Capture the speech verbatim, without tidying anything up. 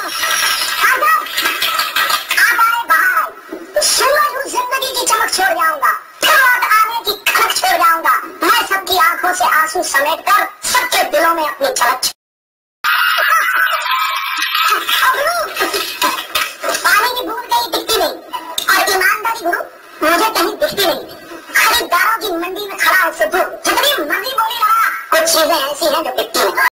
जिंदगी की चमक छोड़ जाऊंगा, फिर लौट आने की खलक छोड़ जाऊंगा। मैं सबकी आंखों से आंसू समेट कर सबके दिलों में अपनी झलक। पानी की बूंद कहीं दिखती नहीं और ईमानदारी गुरु मुझे कहीं दिखती नहीं। खरीदारों की मंडी में खड़ा है सिद्धू, जितनी मर्जी बोली रहा, कुछ चीजें ऐसी हैं जो दिखती नहीं।